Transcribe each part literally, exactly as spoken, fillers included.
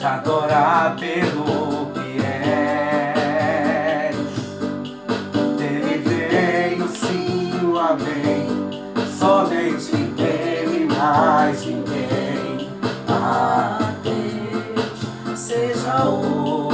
te adorar pelo que és. Dele veio sim o amém, somente dele mais ninguém. A Deus seja o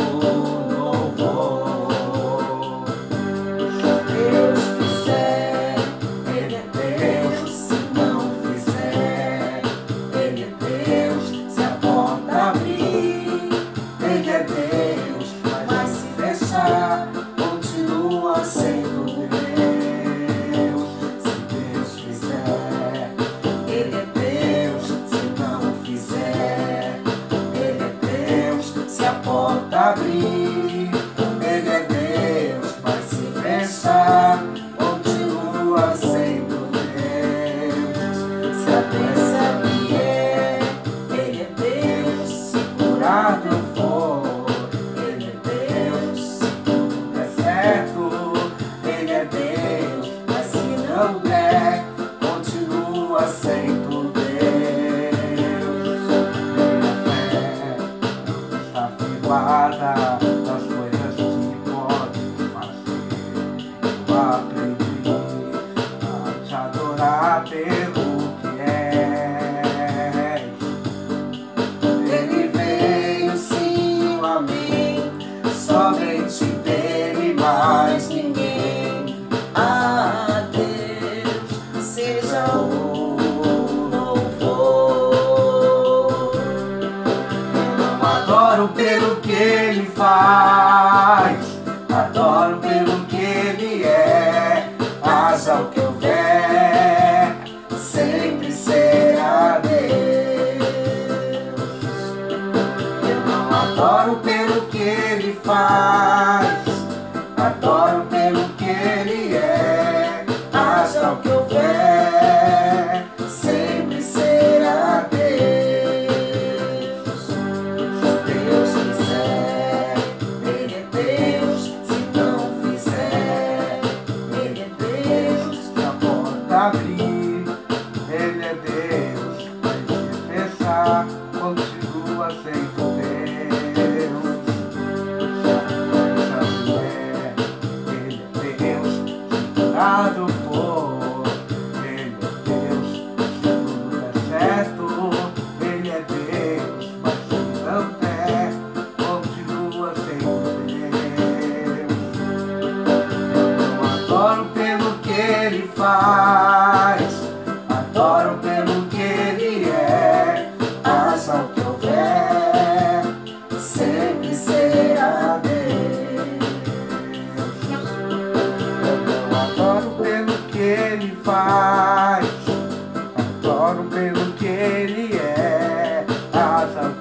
louvor. Deus fizer, Ele é Deus. Se não fizer, Ele é Deus. Se a porta abrir, Ele é Deus. Mas se fechar, continua sendo Deus. Se Deus fizer, Ele é Deus. Se não fizer, Ele é Deus. Se a porta abrir, Ele é Deus. Mas se fechar, continua sendo Deus. Se a doença vier, Ele é Deus. Se curado eu for, Ele é Deus. Se tudo der certo, Ele é Deus. Mas se não der, continua sendo Deus. Minha fé está firmada nas coisas que pode fazer. Eu aprendi a te adorar pelo que és. Ele veio sim o amém, somente dele mais ninguém. A Deus seja o louvor. Eu não adoro pelo que ele faz, adoro pelo que ele é. Haja o que houver, sempre será Deus. Eu não adoro pelo que ele faz, adoro pelo que ele é. Haja o que houver, sempre será Deus. Se Deus quiser, Ele é Deus. Se não fizer, Ele é Deus. Se a porta abrir, Ele é Deus. Mas se fechar, continua sendo Deus. Se a doença vier, Ele é Deus. Se curado for, Ele é Deus. Se tudo der certo, Ele é Deus. Mas se não der, continua sendo Deus. Eu não adoro pelo que ele faz, adoro pelo que ele é. Haja o que houver, sempre será Deus. Eu não adoro pelo que ele faz, adoro pelo que ele é. Haja o